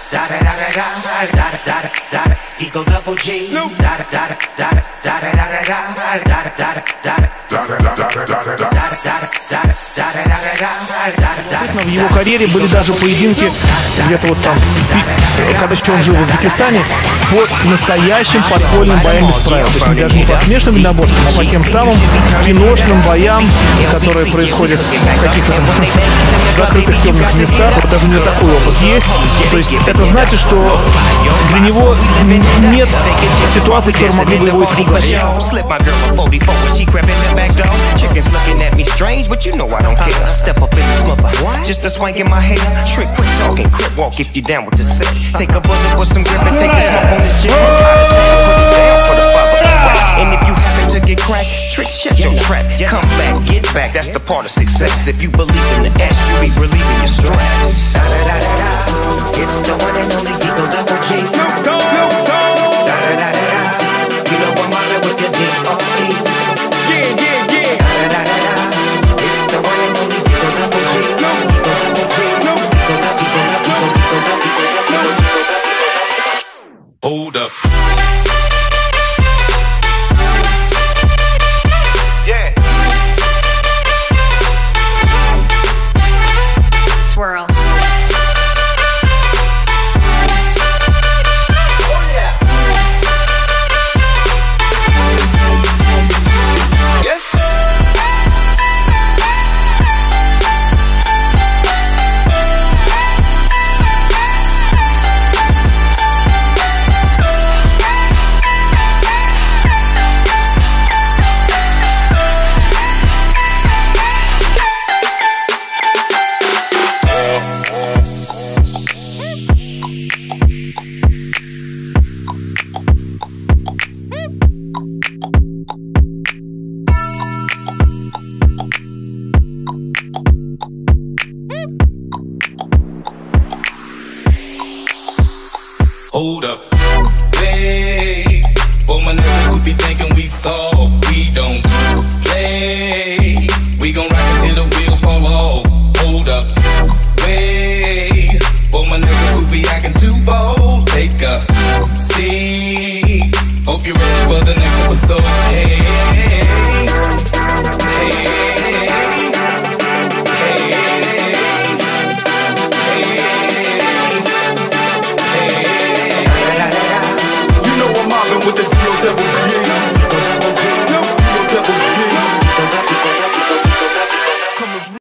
Eagle double G. В его карьере были даже поединки где-то вот там, когда еще он жил в Узбекистане, по настоящим подпольным боям без правил. То есть даже не по смешным единоборствам, а по тем самым киношным боям, которые происходят в каких-то закрытых темных местах. Вот даже у него такой опыт есть. То есть это значит, что для него нет ситуации, которые могли бы его испугать. Just a swank in my hair, trick, quick talking, crip walk if you down with the set. Take a bullet with some grip and take a smoke on this jet. And if you happen to get cracked, trick, shut your trap. Come back, get back, that's the part of success. If you believe in the S, you be relieving your stress. It's the one and only Eagle double G. You know I'm on it with the D.O.E. Hold up. Yeah. Swirl. Oh yeah. Yes. Hold up. Hey, for my niggas who be thinking we soft, we don't play. We gon' rock until the wheels fall off. Hold up. Wait, for my niggas who be acting too bold, take a seat. Hope you